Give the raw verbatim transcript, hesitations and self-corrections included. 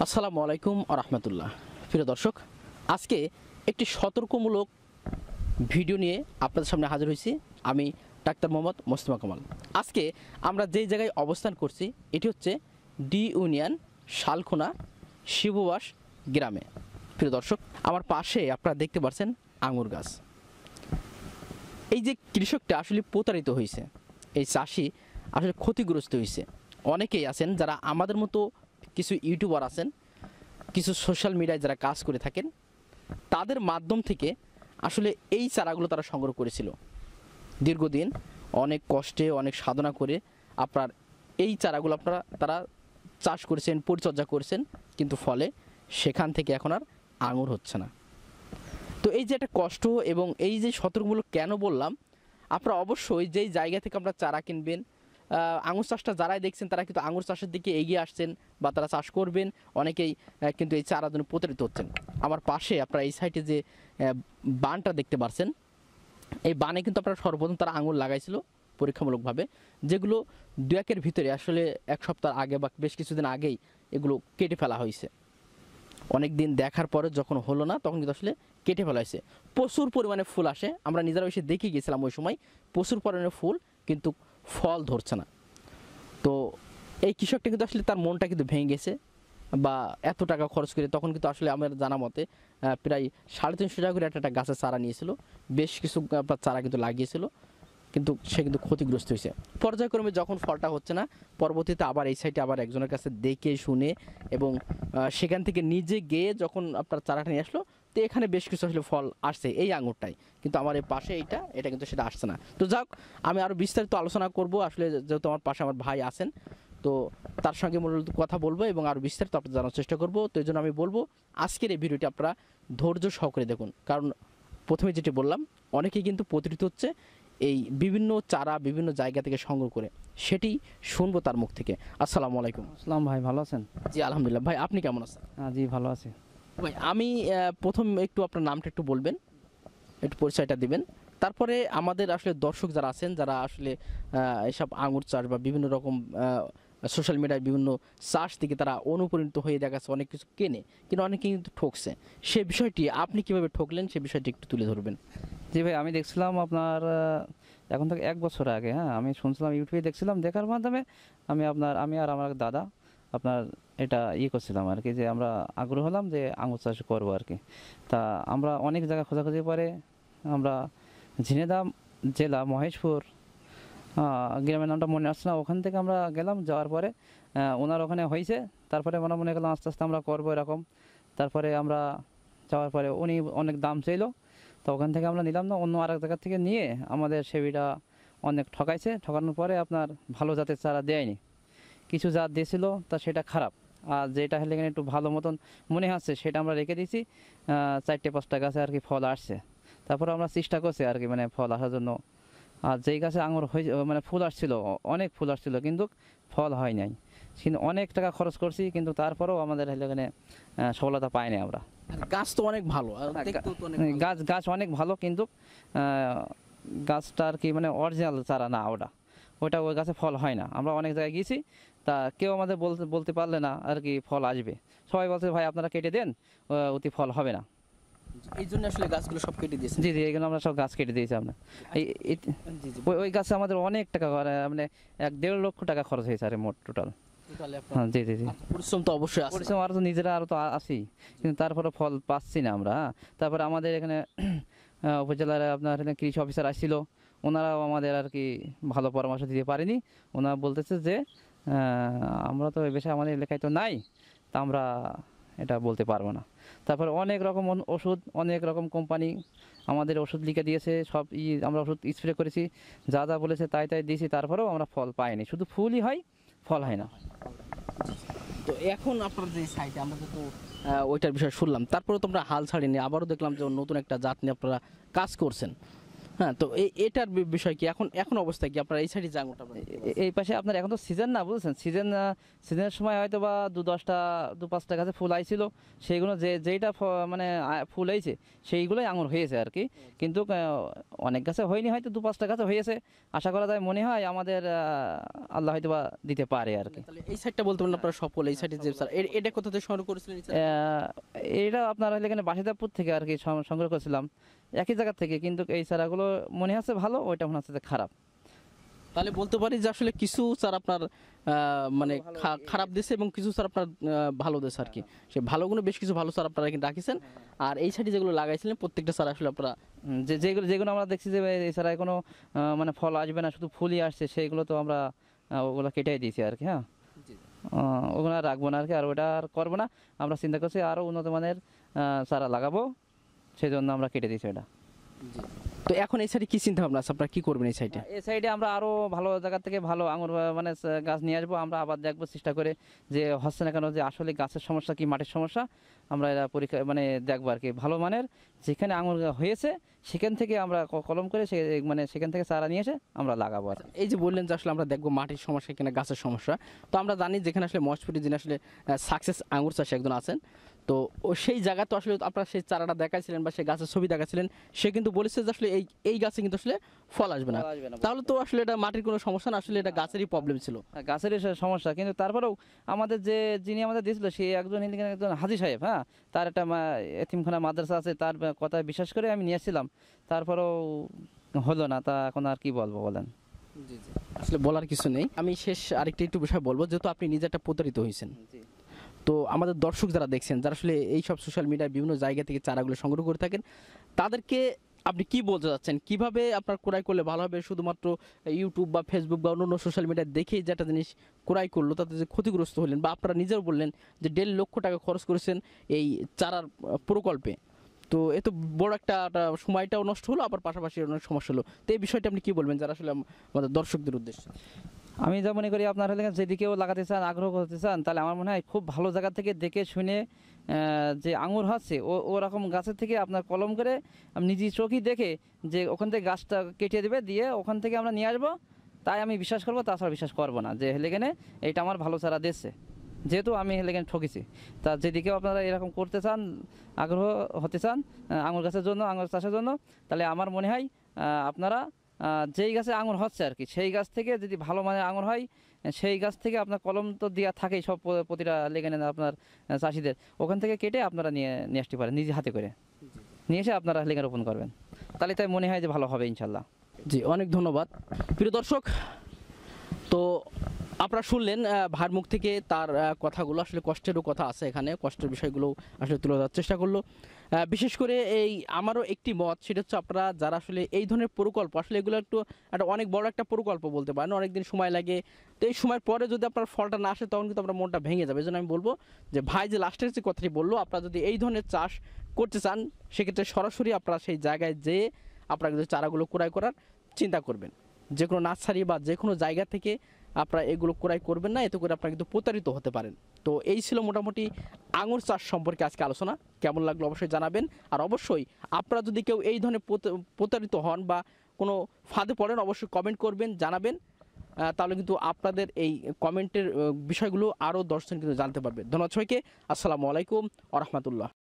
আসসালামু আলাইকুম ওয়া রাহমাতুল্লাহ। প্রিয় দর্শক, আজকে একটি সতর্কমূলক ভিডিও নিয়ে আপনাদের সামনে হাজির হয়েছি। আমি ডাক্তার মোহাম্মদ মোস্তফা কামাল। আজকে আমরা যেই জায়গায় অবস্থান করছি এটি হচ্ছে ডি ইউনিয়ন শালখোনা শিববাস গ্রামে। প্রিয় দর্শক, আমার পাশে আপনারা দেখতে পাচ্ছেন আঙুর গাছ। এই যে কৃষকটা আসলে প্রতারিত হয়েছে, এই চাষি আসলে ক্ষতিগ্রস্ত হয়েছে। অনেকেই আছেন যারা আমাদের মতো কিছু ইউটিউবার আছেন, কিছু সোশ্যাল মিডিয়ায় যারা কাজ করে থাকেন, তাদের মাধ্যম থেকে আসলে এই চারাগুলো তারা সংগ্রহ করেছিল। দীর্ঘদিন অনেক কষ্টে অনেক সাধনা করে আপনার এই চারাগুলো আপনারা তারা চাষ করেছেন, পরিচর্যা করেছেন, কিন্তু ফলে সেখান থেকে এখন আর আঙুর হচ্ছে না। তো এই যে একটা কষ্ট এবং এই যে সতর্কমূলক কেন বললাম, আপনারা অবশ্যই যেই জায়গা থেকে আপনারা চারা কিনবেন, আঙুর চাষটা যারাই দেখছেন তারা কিন্তু আঙুর চাষের দিকে এগিয়ে আসছেন বা তারা চাষ করবেন। অনেকেই কিন্তু এই চারার জন্য প্রতারিত হচ্ছেন। আমার পাশে আপনারা এই সাইডে যে বানটা দেখতে পাচ্ছেন, এই বানে কিন্তু আপনারা সর্বপ্রথম তারা আঙুর লাগাইছিল পরীক্ষামূলকভাবে, যেগুলো দু একের ভিতরে আসলে এক সপ্তাহ আগে বা বেশ কিছুদিন আগেই এগুলো কেটে ফেলা হয়েছে। অনেক দিন দেখার পরে যখন হলো না তখন কিন্তু আসলে কেটে ফেলা হয়েছে। প্রচুর পরিমাণে ফুল আসে, আমরা নিজেরা এসে দেখে গিয়েছিলাম ওই সময়। প্রচুর পরিমাণে ফুল, কিন্তু ফল ধরছে না। তো এই কৃষকটা কিন্তু আসলে তার মনটা কিন্তু ভেঙে গেছে, বা এত টাকা খরচ করে তখন কিন্তু আসলে আমার জানা মতে প্রায় সাড়ে তিনশো টাকা করে একটা একটা গাছের চারা নিয়েছিল, বেশ কিছু চারা কিন্তু লাগিয়েছিল, কিন্তু সে কিন্তু ক্ষতিগ্রস্ত হয়েছে। পর্যায়ক্রমে যখন ফলটা হচ্ছে না, পরবর্তীতে আবার এই সাইডে আবার একজনের কাছে দেখে শুনে এবং সেখান থেকে নিজে গিয়ে যখন আপনার চারাটা নিয়ে আসলো, তো এখানে বেশ কিছু আসলে ফল আসছে এই আঙুরটাই, কিন্তু আমার এই পাশে এইটা এটা কিন্তু সেটা আসছে না। তো যাক, আমি আরও বিস্তারিত আলোচনা করব আসলে, যেহেতু আমার পাশে আমার ভাই আছেন, তো তার সঙ্গে মূলত কথা বলবো এবং আরও বিস্তারিত আপনার জানার চেষ্টা করব। তো এই জন্য আমি বলবো আজকের এই ভিডিওটি আপনারা ধৈর্য সহকারে দেখুন, কারণ প্রথমে যেটি বললাম অনেকেই কিন্তু প্রতারিত হচ্ছে এই বিভিন্ন চারা বিভিন্ন জায়গা থেকে সংগ্রহ করে, সেটি শুনবো তার মুখ থেকে। আসসালামু আলাইকুম। আসসালাম ভাই, ভালো আছেন? জি আলহামদুলিল্লাহ। ভাই আপনি কেমন আছেন? হ্যাঁ জি, ভালো আছি ভাই। আমি প্রথম একটু আপনার নামটা একটু বলবেন, একটু পরিচয়টা দিবেন, তারপরে আমাদের আসলে দর্শক যারা আছেন, যারা আসলে এসব আঙুর চাষ বা বিভিন্ন রকম সোশ্যাল মিডিয়ায় বিভিন্ন চাষ থেকে তারা অনুপ্রাণিত হয়ে দেখাচ্ছে, অনেক কিছু কেনে কিন্তু অনেকে কিন্তু ঠকছে, সে বিষয়টি আপনি কীভাবে ঠকলেন সে বিষয়টি একটু তুলে ধরবেন। জি ভাই, আমি দেখছিলাম আপনার এখন থেকে এক বছর আগে, হ্যাঁ আমি শুনছিলাম ইউটিউবে, দেখছিলাম, দেখার মাধ্যমে আমি আপনার আমি আর আমার দাদা আপনার এটা ইয়ে করছিলাম আর কি, যে আমরা আগ্রহ হলাম যে আঙুর চাষ করবো আর কি। তা আমরা অনেক জায়গায় খোঁজাখুঁজি পরে আমরা ঝিনেদা জেলা মহেশপুর গ্রামের নামটা মনে আসছে না, ওখান থেকে আমরা গেলাম। যাওয়ার পরে ওনার ওখানে হয়েছে, তারপরে মনে মনে গেলাম আস্তে আস্তে আমরা করবো এরকম। তারপরে আমরা যাওয়ার পরে উনি অনেক দাম চাইল, তো ওখান থেকে আমরা নিলাম না, অন্য আরেক জায়গা থেকে নিয়ে আমাদের সেবিটা অনেক ঠকাইছে। ঠকানোর পরে আপনার ভালো জাতের চারা দেয়নি, কিছু জাত দিয়েছিল তা সেটা খারাপ, আর যেটা হলে এখানে একটু ভালো মতন মনে হচ্ছে সেটা আমরা রেখে দিয়েছি। চারটে পাঁচটা গাছে আর কি ফল আসছে, তারপর আমরা চেষ্টা করছি আর কি মানে ফল আসার জন্য। আর যেই গাছে আঙুর হয়ে মানে ফুল আসছিল, অনেক ফুল আসছিল, কিন্তু ফল হয় নাই। কিন্তু অনেক টাকা খরচ করছি, কিন্তু তারপরেও আমাদের এখানে সফলতা পাইনি আমরা। গাছ তো অনেক ভালো, গাছ গাছ অনেক ভালো, কিন্তু গাছটা আর কি মানে অরিজিনাল চারা না, ওটা ওইটা ওই গাছে ফল হয় না। আমরা অনেক জায়গায় গিয়েছি, তা কেউ আমাদের বলতে বলতে পারলে না আর কি ফল আসবে। সবাই বলছে ভাই আপনারা কেটে দেন, অতি ফল হবে না। এই জন্য আসলে গাছগুলো সব কেটে দিয়েছে। জি জি, এইগুলো আমরা সব গাছ কেটে দিয়েছি আমরা। এই ওই গাছে আমাদের অনেক টাকা মানে এক দেড় লক্ষ টাকা খরচ হয়েছে আর মোট টোটাল। হ্যাঁ জি জি জি, পরিশ্রম তো অবশ্যই আছে, পরিশ্রম আরও তো নিজেরা আরও তো আসি, কিন্তু তারপরে ফল পাচ্ছি না আমরা। তারপরে আমাদের এখানে উপজেলার আপনার এখানে কৃষি অফিসার আসছিল, ওনারাও আমাদের আর কি ভালো পরামর্শ দিতে পারেনি। ওনারা বলতেছে যে আমরা তো এ বিষয়ে আমাদের এলাকায় তো নাই, তা আমরা এটা বলতে পারবো না। তারপরে অনেক রকম ওষুধ, অনেক রকম কোম্পানি আমাদের ওষুধ লিখে দিয়েছে, সব ই আমরা ওষুধ স্প্রে করেছি, যা যা বলেছে তাই তাই দিয়েছি, তারপরেও আমরা ফল পাইনি, শুধু ফুলই হয়, ফল হয় না। তো এখন আপনার যে সাইটে আমরা তো ওইটার বিষয়ে শুনলাম, তারপরে তো আমরা হাল ছাড়িনি, আবারও দেখলাম যে নতুন একটা জাত নিয়ে আপনারা কাজ করছেন। হ্যাঁ, তো এই এটার বি- বিষয় কি এখন এখন অবস্থা কি আপনার এই সাইডে যে আঙুরটা আপনারা দেখতে এ- পাচ্ছেন? এই পাশে আপনার এখন তো সিজন না, বুঝছেন, সিজন সিজনের সময় হয়তো বা দু দশটা দু পাঁচটা গাছে ফুল আইছিল, সেইগুলো যে যেইটা ফ- মানে আ- ফুল হয়েছে সেইগুলোই আঙুর হয়েছে আর কি। কিন্তু আহ, অনেক গাছে হয়নি, হয়তো দু পাঁচটা গাছে হয়েছে। আশা করা যায়, মনে হয় আমাদের আহ, আল্লাহ হয়তো বা দিতে পারে আর কি। তাহলে এই সাইডটা বলতে পারেন আপনারা সফল, এই সাইডে যে স্যার এ- এটা কোথা থেকে সংগ্রহ করেছিলেন এই চারা? আহ, এইটা আপনার হলে এখানে বাসিদাপুর থেকে আর কি সং- সংগ্রহ করেছিলাম, একই জায়গা থেকে। কিন্তু এই চারাগুলো মনে হচ্ছে ভালো, ওইটা মনে হচ্ছে যে খারাপ। তাহলে বলতে পারি যে আসলে কিছু স্যার আপনার আহ, মানে ভালো খা- এই- খারাপ দেশে এবং কিছু স্যার আপনার আহ, ভালো দেশ আর কি। সে ভালোগুলো বেশ কিছু ভালো স্যার আপনারা কিন্তু রাখিছেন, আর এই সাইডে যেগুলো লাগাইছিলেন প্রত্যেকটা স্যার আসলে আপনারা হুম, যে যেগুলো যেগুলো আমরা দেখছি যে এছাড়া কোনো আহ, মানে ফল আসবে না, শুধু ফুলই আসছে, সেইগুলো তো আমরা আহ, ওগুলো কেটেই দিয়েছি আর কি। হ্যাঁ, আহ, ওগুলো আর রাখবো না আর কি, আর ওটা আর করবো না। আমরা চিন্তা করছি আরও উন্নত মানের আহ, চারা লাগাবো, সেই জন্য আমরা কেটে দিয়েছি ওটা। তো এখন এই সাইডে কি চিন্তা ভাবনা আছে, আপনারা কি করবেন এই সাইডে? এই সাইডে আমরা আরও ভালো জায়গা থেকে ভালো আঙুর আহ, মানে স- গাছ নিয়ে আসবো। আমরা আবার দেখবো চেষ্টা করে যে হচ্ছে না কেন, যে আসলে গাছের সমস্যা কি মাটির সমস্যা, আমরা এরা পরীক্ষা মানে দেখবো আর কি। ভালো মানের যেখানে আঙুর হয়েছে সেখান থেকে আমরা ক- কলম করে সে মানে সেখান থেকে চারা নিয়ে এসে আমরা লাগাবো আর কি। এই যে বললেন যে আসলে আমরা দেখবো মাটির সমস্যা কিনা গাছের সমস্যা, তো আমরা জানি যেখানে আসলে মহেশপুরে যিনি আসলে সাকসেস আঙুর চাষি একজন আছেন, তো ও সেই জায়গা তো আসলে আপনারা সেই চারাটা দেখাইছিলেন বা সেই গাছের ছবি দেখাচ্ছিলেন, সে কিন্তু বলেছে যে আসলে এই এই গাছে কিন্তু আসলে ফল আসবে না। ফল আসবে না, তাহলে তো আসলে এটা মাটির কোনো সমস্যা না, আসলে এটা গাছেরই প্রবলেম ছিল। হ্যাঁ, গাছেরই সে সমস্যা। কিন্তু তারপরেও আমাদের যে যিনি আমাদের দিয়েছিল সে একজন এখানে একজন হাজী সাহেব, হ্যাঁ, তার একটা মা- এতিমখানা মাদ্রাসা আছে, তার কথা বিশ্বাস করে আমি নিয়ে এসেছিলাম। তারপরেও হলো না, তা এখন আর কি বলবো বলেন। আসলে বলার কিছু নেই। আমি শেষ আরেকটা একটু বিষয় বলবো, যেহেতু আপনি নিজে একটা প্রতারিত হয়েছেন, তো আমাদের দর্শক যারা দেখছেন, যারা আসলে এই সব সোশ্যাল মিডিয়ায় বিভিন্ন জায়গা থেকে চারাগুলো সংগ্রহ করে থাকেন, তাদেরকে আপনি কি বলতে চাচ্ছেন, কিভাবে আপনার ক্রয় করলে ভালো হবে? শুধুমাত্র ইউটিউব বা ফেসবুক বা অন্য সোশ্যাল মিডিয়া দেখেই যেটা জিনিস ক্রয় করলো তাতে যে ক্ষতিগ্রস্ত হলেন, বা আপনারা নিজেও বললেন যে দেড় লক্ষ টাকা খরচ করেছেন এই চারার আহ, প্রকল্পে, তো এত বড় একটা একটা সময়টাও নষ্ট হলো, আবার পাশাপাশি অনেক সমস্যা হলো, তো এই বিষয়টা আপনি কি বলবেন যারা আসলে আম- আমাদের দর্শকদের উদ্দেশ্যে? আমি যা মনে করি, আপনার হলে যেদিকেও লাগাতে চান, আগ্রহ করতে চান, তাহলে আমার মনে হয় খুব ভালো জায়গা থেকে দেখে শুনে আহ, যে আঙুর হচ্ছে ও ওরকম গাছের থেকে আপনার কলম করে আমি নিজে চোখই দেখে যে ওখান থেকে গাছটা কেটে দেবে, দিয়ে ওখান থেকে আমরা নিয়ে আসবো, তাই আমি বিশ্বাস করবো। তাছাড়া বিশ্বাস করবো না যে হেলেগেনে এইটা আমার ভালো চারা দিচ্ছে, যেহেতু আমি হেলেগেনে ঠকেছি। তা যেদিকেও আপনারা এরকম করতে চান, আগ্রহ হতে চান আহ, আঙুর গাছের জন্য, আঙুর চাষের জন্য, তাহলে আমার মনে হয় আহ, আপনারা আহ, যেই গাছে আঙুর হচ্ছে আর কি, সেই গাছ থেকে যদি ভালো মানের আঙুর হয়, সেই গাছ থেকে আপনার কলম তো দেওয়া থাকেই সব প- প্রতিটা লেগানে আপনার আহ, চাষিদের, ওখান থেকে কেটে আপনারা নিয়ে নিয়ে আসতে পারেন নিজে হাতে করে, নিয়ে এসে আপনারা লেগা রোপণ করবেন, তাহলে তাই মনে হয় যে ভালো হবে ইনশাল্লাহ। জি, অনেক ধন্যবাদ প্রিয় দর্শক। তো আপনারা শুনলেন আহ, ভাইয়ের মুখ থেকে তার আহ, কথাগুলো, আসলে কষ্টেরও কথা আছে এখানে, কষ্টের বিষয়গুলো আসলে তুলে ধরার চেষ্টা করলো। আহ, বিশেষ করে এই আমারও একটি মত, সেটা হচ্ছে আপনারা যারা আসলে এই ধরনের প্রকল্প, আসলে এগুলো একটু একটা অনেক বড় একটা প্রকল্প বলতে পারেন, অনেক দিন সময় লাগে, তো এই সময়ের পরে যদি আপনার ফলটা না আসে তখন কিন্তু আপনার মনটা ভেঙে যাবে। এই জন্য আমি বলবো যে ভাই যে লাস্টের যে কথাটি বললো, আপনারা যদি এই ধরনের চাষ করতে চান সেক্ষেত্রে সরাসরি আপনারা সেই জায়গায় যেয়ে আপনারা কিন্তু চারাগুলো ক্রয় করার চিন্তা করবেন। যে কোনো নার্সারি বা যে কোনো জায়গা থেকে আপনারা এগুলো ক্রয় করবেন না, এতে করে আপনারা কিন্তু প্রতারিত হতে পারেন। তো এই ছিল মোটামুটি আঙুর চাষ সম্পর্কে আজকে আলোচনা। কেমন লাগলো অবশ্যই জানাবেন, আর অবশ্যই আপনারা যদি কেউ এই ধরনের প্রত- প্রতারিত হন বা কোনো ফাঁদে পড়েন অবশ্যই কমেন্ট করবেন, জানাবেন। আহ, তাহলে কিন্তু আপনাদের এই কমেন্টের আহ, বিষয়গুলো আরও দশজন কিন্তু জানতে পারবে। ধন্যবাদ সবাইকে। আসসালামু আলাইকুম ওয়া রাহমাতুল্লাহ।